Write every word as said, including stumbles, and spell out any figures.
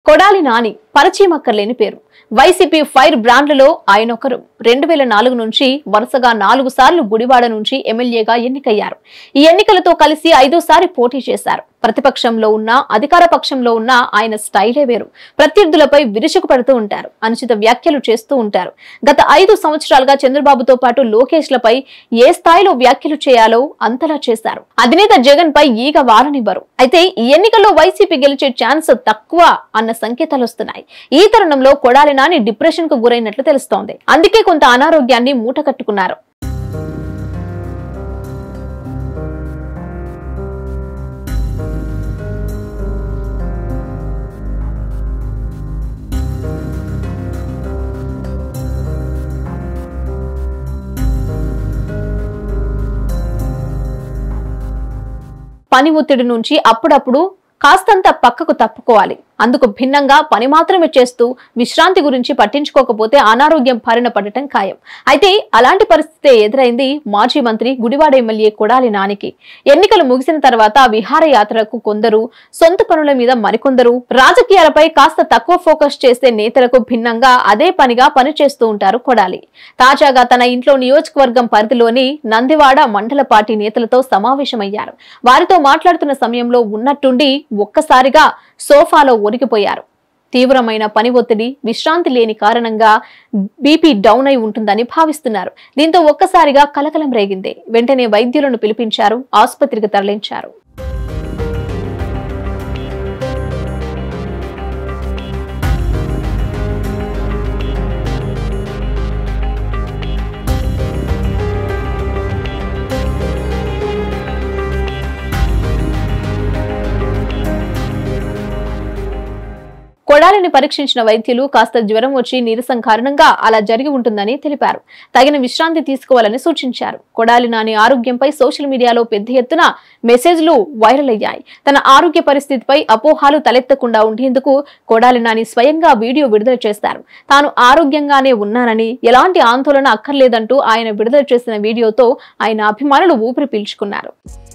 కొడాలి నాని పరిచయమక్కర్లేని పేరు. YCP fire బ్రాండ్లలో ఆయన ఒకరు. రెండు వేల నాలుగు నుంచి వరుసగా నాలుగు సార్లు గుడివాడ నుంచి ఎమ్మెల్యేగా ఎన్నికయ్యారు. ఈ ఎన్నికలతో కలిసి ఐదోసారి పోటీ చేశారు. ప్రతిపక్షంలో ఉన్న అధికార పక్షంలో ఉన్న ఆయన స్టైలే వేరు. ప్రత్యర్థులపై విరుచుకు పడుతూ ఉంటారు. అనుచిత వ్యాఖ్యలు చేస్తూ ఉంటారు. గత ఐదు సంవత్సరాలుగా చంద్రబాబుతో పాటు లోకేష్ లపై ఏ స్థాయిలో వ్యాఖ్యలు చేయాలో అంతలా చేశారు. అధినేత జగన్ పై ఈగ వారనివ్వరు. అయితే ఈ ఎన్నికల్లో వైసీపీ గెలిచే ఛాన్స్ తక్కువ అన్న సంకేతాలు వస్తున్నాయి. ఈ తరుణంలో కొడాలి నాని డిప్రెషన్ కు గురైనట్లు తెలుస్తోంది. అందుకే కొంత అనారోగ్యాన్ని మూట కట్టుకున్నారు. పని ఒత్తిడి నుంచి అప్పుడప్పుడు కాస్తంత పక్కకు తప్పుకోవాలి. అందుకు భిన్నంగా పని మాత్రమే చేస్తూ విశ్రాంతి గురించి పట్టించుకోకపోతే అనారోగ్యం బారిన పడటం ఖాయం. అయితే అలాంటి పరిస్థితి ఎదురైంది మాజీ మంత్రి గుడివాడ ఎమ్మెల్యే కొడాలి నానికి. ఎన్నికలు ముగిసిన తర్వాత విహారయాత్రకు కొందరు, సొంత పనుల మీద మరికొందరు, రాజకీయాలపై కాస్త తక్కువ ఫోకస్ చేసే నేతలకు భిన్నంగా అదే పనిగా పనిచేస్తూ ఉంటారు కొడాలి. తాజాగా తన ఇంట్లో నియోజకవర్గం పరిధిలోని నందివాడ మండల పార్టీ నేతలతో సమావేశమయ్యారు. వారితో మాట్లాడుతున్న సమయంలో ఉన్నట్టుండి ఒక్కసారిగా సోఫాలో ఒరిగిపోయారు. తీవ్రమైన పని ఒత్తిడి, విశ్రాంతి లేని కారణంగా బీపీ డౌన్ అయి ఉంటుందని భావిస్తున్నారు. దీంతో ఒక్కసారిగా కలకలం రేగింది. వెంటనే వైద్యులను పిలిపించారు. ఆసుపత్రికి తరలించారు. కొడాలిని పరీక్షించిన వైద్యులు కాస్త జ్వరం వచ్చి నీరసం కారణంగా అలా జరిగి ఉంటుందని తెలిపారు. తగిన విశ్రాంతి తీసుకోవాలని సూచించారు. కొడాలి నాని ఆరోగ్యంపై సోషల్ మీడియాలో పెద్ద ఎత్తున మెసేజ్లు వైరల్ అయ్యాయి. తన ఆరోగ్య పరిస్థితిపై అపోహాలు తలెత్తకుండా ఉండేందుకు కొడాలి నాని స్వయంగా వీడియో విడుదల చేశారు. తాను ఆరోగ్యంగానే ఉన్నానని, ఎలాంటి ఆందోళన అక్కర్లేదంటూ ఆయన విడుదల చేసిన వీడియోతో ఆయన అభిమానులు ఊపిరి పీల్చుకున్నారు.